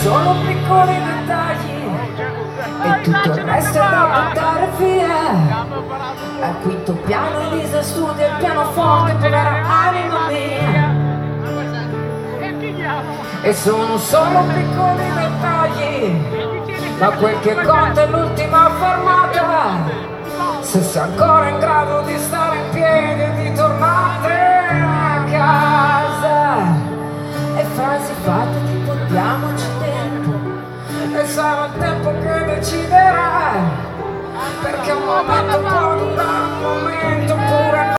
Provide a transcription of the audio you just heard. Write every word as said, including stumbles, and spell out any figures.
solo piccoli dettagli e tutto il resto è da buttare via. Al quinto piano Elisa studia il pianoforte, povera anima mia. E sono solo piccoli dettagli, ma quel che conta è l'ultima fermata. Se sei ancora in grado di stare in piedi e di tornare a casa. E frasi fatte tipo diamoci tempo, e sarà il tempo che deciderà, perché un momento può durare un momento pure